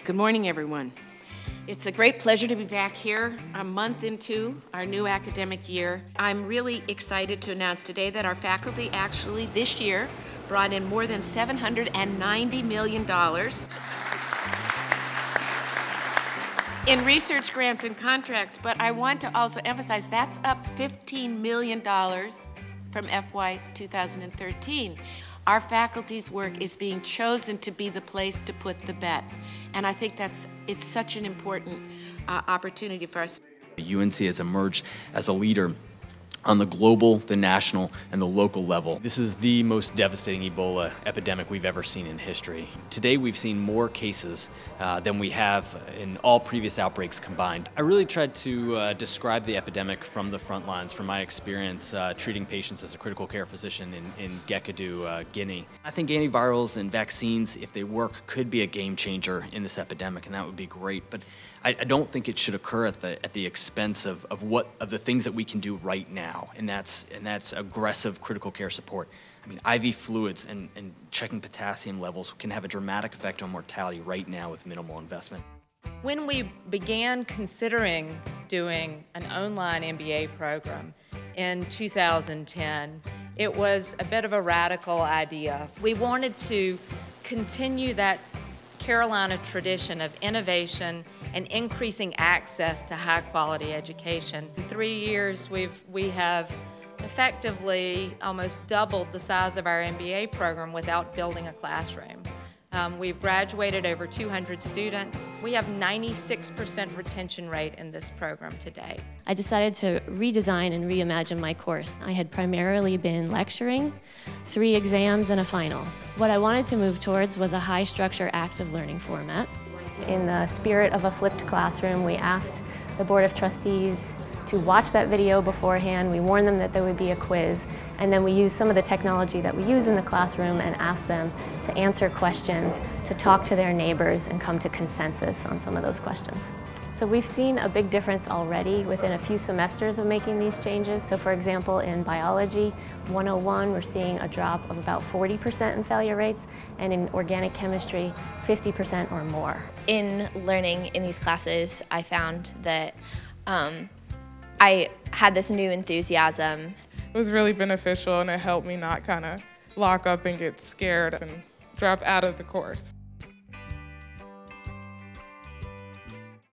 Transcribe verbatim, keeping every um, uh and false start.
Good morning, everyone. It's a great pleasure to be back here a month into our new academic year. I'm really excited to announce today that our faculty actually this year brought in more than seven hundred ninety million dollars in research grants and contracts, but I want to also emphasize that's up fifteen million dollars from F Y two thousand thirteen. Our faculty's work is being chosen to be the place to put the bet, and I think that's it's such an important uh, opportunity for us. U N C has emerged as a leader on the global, the national, and the local level. This is the most devastating Ebola epidemic we've ever seen in history. Today we've seen more cases uh, than we have in all previous outbreaks combined. I really tried to uh, describe the epidemic from the front lines, from my experience uh, treating patients as a critical care physician in, in Gekadu, uh, Guinea. I think antivirals and vaccines, if they work, could be a game changer in this epidemic, and that would be great. But I, I don't think it should occur at the at the expense of, of what of the things that we can do right now. And that's, and that's aggressive critical care support. I mean, I V fluids and, and checking potassium levels can have a dramatic effect on mortality right now with minimal investment. When we began considering doing an online M B A program in two thousand ten, it was a bit of a radical idea. We wanted to continue that Carolina tradition of innovation and increasing access to high-quality education. In three years, we've, we have effectively almost doubled the size of our M B A program without building a classroom. Um, we've graduated over two hundred students. We have ninety-six percent retention rate in this program today. I decided to redesign and reimagine my course. I had primarily been lecturing, three exams and a final. What I wanted to move towards was a high-structure active learning format. In the spirit of a flipped classroom, we asked the Board of Trustees to watch that video beforehand. We warned them that there would be a quiz, and then we used some of the technology that we use in the classroom and asked them to answer questions, to talk to their neighbors, and come to consensus on some of those questions. So we've seen a big difference already within a few semesters of making these changes. So for example, in biology one oh one, we're seeing a drop of about forty percent in failure rates, and in organic chemistry, fifty percent or more. In learning in these classes, I found that um, I had this new enthusiasm. It was really beneficial, and it helped me not kind of lock up and get scared and drop out of the course.